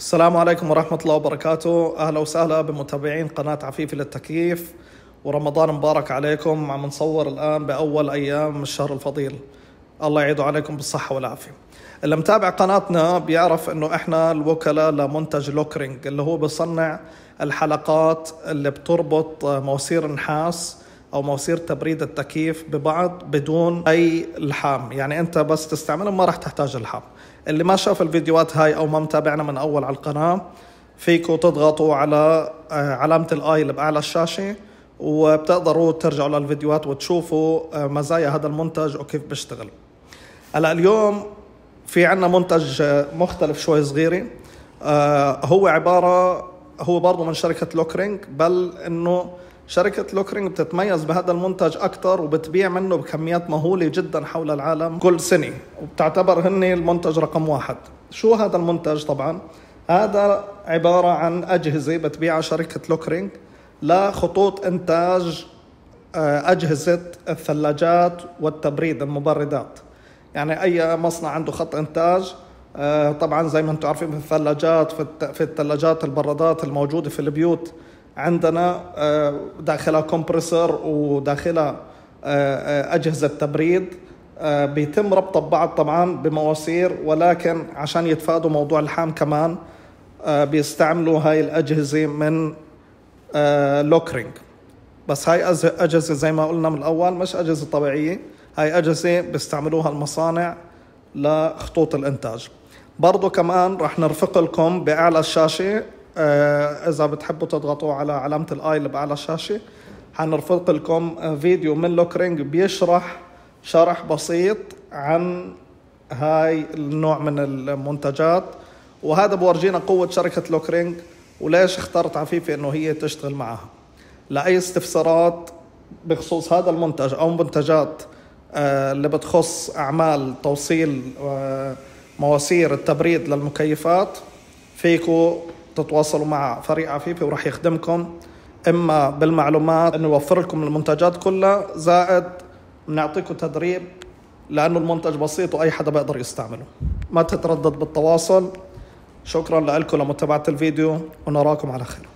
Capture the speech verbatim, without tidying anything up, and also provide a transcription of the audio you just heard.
السلام عليكم ورحمة الله وبركاته. أهلا وسهلا بمتابعين قناة عفيفي للتكييف، ورمضان مبارك عليكم. عم نصور الآن بأول أيام الشهر الفضيل، الله يعيده عليكم بالصحة والعافية. اللي متابع قناتنا بيعرف إنه إحنا الوكلاء لمنتج لوكرينج اللي هو بصنع الحلقات اللي بتربط مواسير النحاس أو مواسير تبريد التكييف ببعض بدون أي لحام، يعني أنت بس تستعملهم ما راح تحتاج لحام. اللي ما شاف الفيديوهات هاي أو ما متابعنا من أول على القناة، فيكم تضغطوا على علامة الآي اللي بأعلى الشاشة وبتقدروا ترجعوا للفيديوهات وتشوفوا مزايا هذا المنتج وكيف بيشتغل. هلا اليوم في عنا منتج مختلف شوي صغيري، هو عبارة هو برضو من شركة لوكرينج، بل إنه شركة لوكرينج بتتميز بهذا المنتج أكتر وبتبيع منه بكميات مهولة جدا حول العالم كل سنة، وبتعتبر هن المنتج رقم واحد. شو هذا المنتج؟ طبعا هذا عبارة عن أجهزة بتبيعها شركة لوكرينج لخطوط إنتاج أجهزة الثلاجات والتبريد المبردات. يعني أي مصنع عنده خط إنتاج، طبعا زي ما أنتم عارفين في الثلاجات في الثلاجات البرادات الموجودة في البيوت عندنا داخلها كومبريسور وداخلها أجهزة تبريد، بيتم ربطها ببعض طبعا بمواسير، ولكن عشان يتفادوا موضوع الحام كمان بيستعملوا هاي الأجهزة من لوكرينج. بس هاي أجهزة زي ما قلنا من الأول مش أجهزة طبيعية، هاي أجهزة بيستعملوها المصانع لخطوط الإنتاج. برضو كمان رح نرفق لكم بأعلى الشاشة، إذا بتحبوا تضغطوا على علامة الآي اللي بأعلى الشاشة حنرفق لكم فيديو من لوكرينج بيشرح شرح بسيط عن هاي النوع من المنتجات، وهذا بورجينا قوة شركة لوكرينج وليش اخترت عفيفي إنه هي تشتغل معها. لأي استفسارات بخصوص هذا المنتج أو منتجات اللي بتخص أعمال توصيل مواسير التبريد للمكيفات، فيكو تتواصلوا مع فريق عفيفي وراح يخدمكم إما بالمعلومات إنه يوفر لكم المنتجات كلها، زائد بنعطيكم تدريب لأنه المنتج بسيط وأي حدا بيقدر يستعمله. ما تتردد بالتواصل. شكرا لكم لمتابعة الفيديو ونراكم على خير.